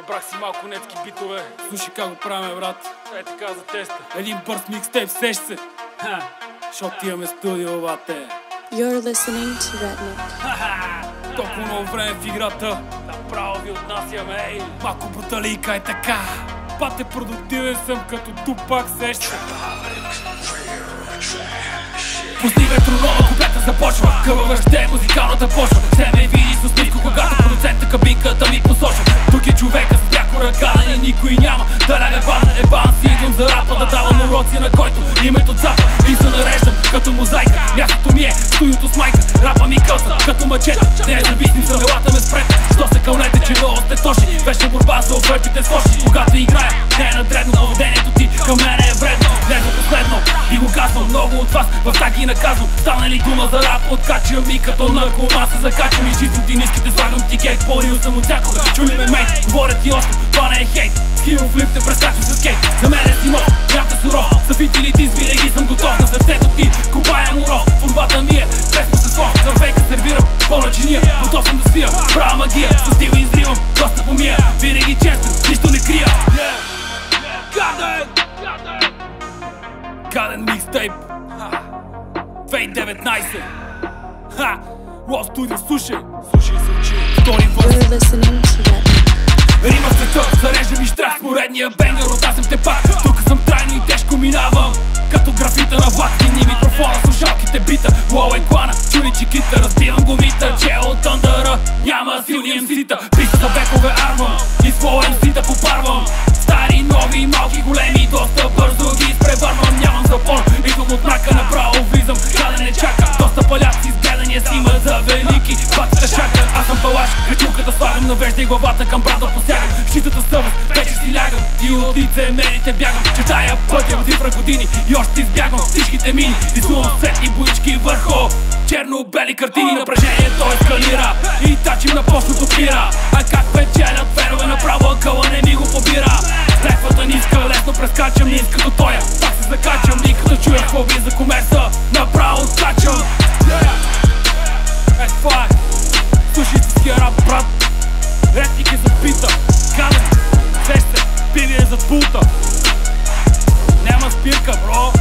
Събрах си малко нетски битове. Слушай как го правим, брат. Е така за теста. Един бърз микстейп, сеш се. Защото имаме студио, бате. You're listening to Redneck. Толкова много време в играта. Направо ви отнасяме, ей. Малко бруталийка е така. Бате, продуктивен съм като Тупак, сеш се. Пусти метронома, куплета започва. Къва ще е музикалната почва. Ще ме види с усмивка, когато продуцента кабинката ми посочва. Тук е човека с пряко ръкане, никой няма да ляга бана. Ебан си идвам за рапа, да давам уроци, на който името цапа. И се нареждам като мозайка. Мястото ми е студиото с майка. Рапа ми къса като мачета. Не е зависим, самелата ме спрете. Що се кълнете, че много сте точни. Вече борба за обърчите с лоши. Когато играя, не е надредно. Поведението ти към мене е вредно. Не за последно и го казвам, много от вас в таги наказвам. Стана ли дума за рап, откачвам ми като на кома се закачвам. И чистим ти ниските, слагам ти гейт. Порил съм от всякога, чули ме мейт. Говорят ти още, това не е хейт. Скилл флип те прескачам с кейт. За мен е си нов, нямате суров. За фитилите винаги съм готов. На сърцето ти купаем урок. Формата ми е песма с слов. За века сервирам пълна чиния. Готов съм да свия, права магия. С стил изривам, доста помия. Винаги честен, нищо не крия. Гаден микстейп 2019. Лов студио, слушай. Слушай се учи. Втори върс. You're listening to Redneck. Рима света, зарежда ми штрах с поредния бенгър. Отасям те пак, тук съм трайно и тежко минавам. Като графита на влак, ни микрофона, слушалките бита. Лоу е клана, чули чикита, разбивам гумита. Чел от тъндъра, няма силни МС-та. Писа за векове армам и своя МС-та попарвам. Стари, нови, малки, големи, доста бързо ги изпреварвам. Нямам запор, идвам от мрака, направо влизам. Гаден не чака, доста паляци с гледания си имат за велики. Батата шака, аз съм палаш, кръчулката слагам, навежда и главата към брата посягам. Щитата съвест, вече си лягам и от лицемерите бягам. Чертая пътя от цифра години и още избягвам всичките мини. Рисувам светли боички върху черно-бели картини. Напрежението ескалира и тачим на постното пира. А как печелят фенове, направо акъла не ми го побира. Лехвата ниска, лесно прескачам, не като тоя. Пак се закачам и като чуя хлоби за комерса, направо скачам. Това е, слушай си рап, брат. Ретник е за пита, гаден, сеш се, пиви е зад пулта. Няма спирка, бро.